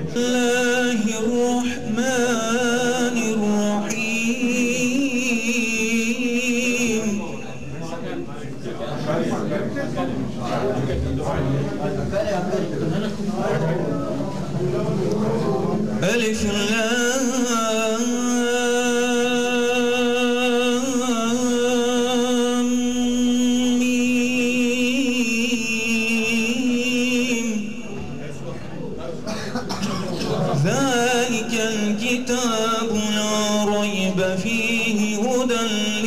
ألف لام ميم ذلك الكتاب لا ريب فيه هدى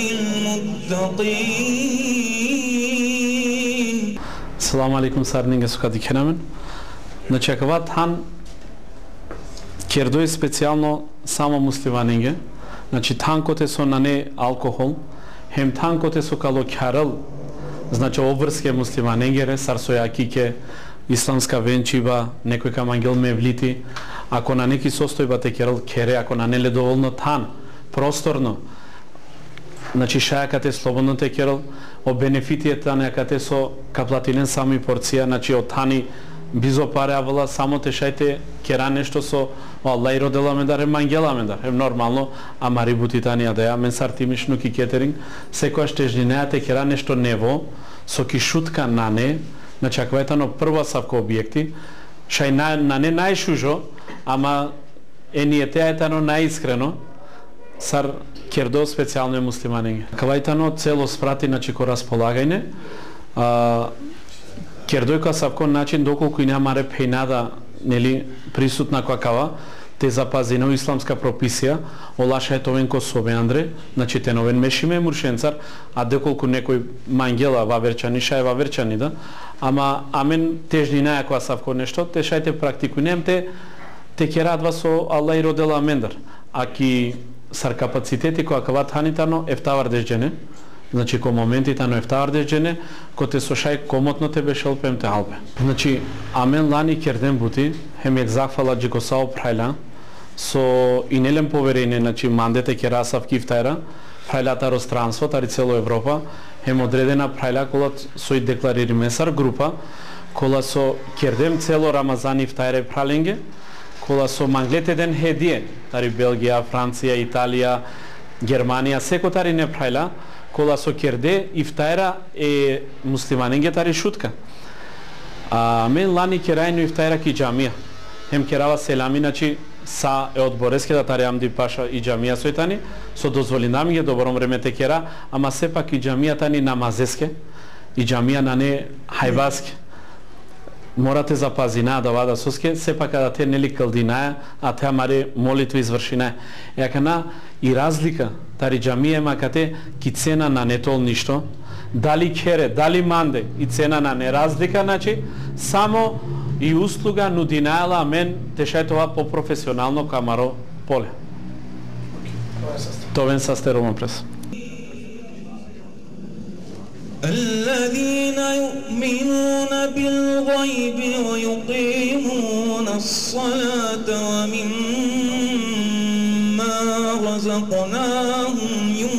للمتقين. السلام عليكم سارنينغ سكادي كنامن начекават хан кердој специјално само муслиманинге, значи танкот е со на не алкохол, хем танкот е со калокјарел, значи обврске муслиманенгере, сарсојакике, исламска венчиба, некој камангел мевлити, ако на неки состојба те керел кере, ако на неле доволно тан, просторно, значи шајакате слободно те керел, о бенефитијата некате со каплатилен сами порција, значи од тани бизо паре авала само те шајте кера нешто со Аллах и родела мендар мангела мендар е нормално, ама рибутитани да ја мен сартимишну ки кетеринг секојаш тежнинеа те кера нешто нево со кишутка на не, значи аквајтано прва савко објекти шај на не најшужо, ама е ниетејатано најискрено сар кердо специјално е муслиманинге. Кавајтано цело спрати значи ко располагање кердој ка савко начин доколку и немаре пејнада нели присутна какава те запазено исламска прописија олаша е товен ко собе Андре, значи теновен мешиме муршенцар, а доколку некој мангела ваверчани шај ваверчани да, ама амен тежнина која савко нешто те шајте практикунем те ќе радва со Аллах и родела мендар, а ки сар капацитети која кават ханитано ефтавар дежджене, значи ко моментите на ефтавар дежджене, ко те со шај комотно те бешелпем те албе. Значи амен лани керден бути, хем ек захвала джикосао прајла, со инелем поверење, значи мандете ке расав кифтајра, прајлата ространство, тари цело Европа, хем одредена прајла кола со и декларири месар група, кола со кердем цело Рамазан ифтајре праленге, кола со манглете ден хедие, тари Белгија, Франција, Италија, Германија, секо тари не прајла, кола со керде ифтајра е муслиманинге тари шутка. А мен лани керајно ифтајра ки џамија. Хем керава селами, значи са е од Бореске да тари Амди Паша и џамија сојтани, со дозволинам ги добром време те кера, ама сепак и џамија тани намазеске, и џамија на не хајваске. Морате запазина да вада соске, сепак да те нели калдинаја, а те амаре молитва извршинаја. Јакана и разлика, тари џамија макате ки цена на нетол ништо, дали кере, дали манде и цена на неразлика, значи само и услуга нудинајала мен те шајтова по професионално камаро поле. Товен састерувам прес. الذين يؤمنون بالغيب ويقيمون الصلاة ومما رزقناهم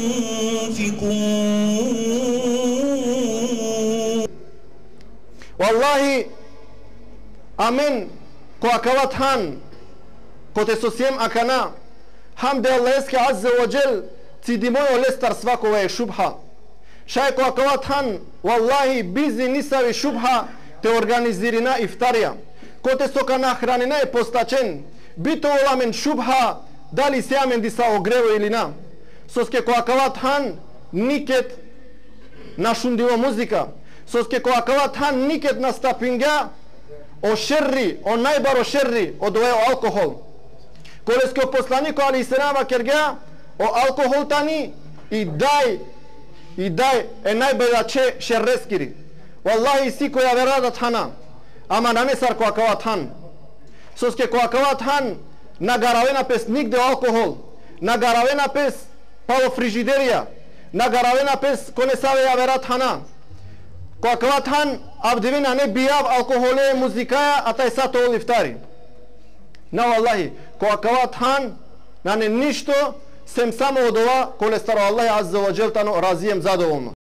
ينفقون. والله آمين كو أكوات هان كو تسوسيم أكنا حمد الله اسك عز وجل تيديموي ولستر سواكو شبهة شايكو أكوات هان والله بيزي نساوي شبهة te organizirina iftarija ko te soka nahranina je postačen bito olamen šubha da li se amen disa ogrevo ili na soske ko akavat han niket na šundivo muzika soske ko akavat han niket na stapinga o šerri o najbaro šerri od oveo alkohol kolesko poslaniko ali serama kerga o alkohol tani i daj e najbolja če šerreskiri wallahi si koja verada thana ama nanesar ko akavat han soske ko akavat han na garavena pes nigde alkohol na garavena pes palo frigideria na garavena pes kone save ja verat hana ko akavat han abdivina ne bijav alkohole muzikaja a taj sato oliftari na wallahi ko akavat han na ne ništo sem samo od ova kole staro Allah azza wa jel tano razijem zadovoljno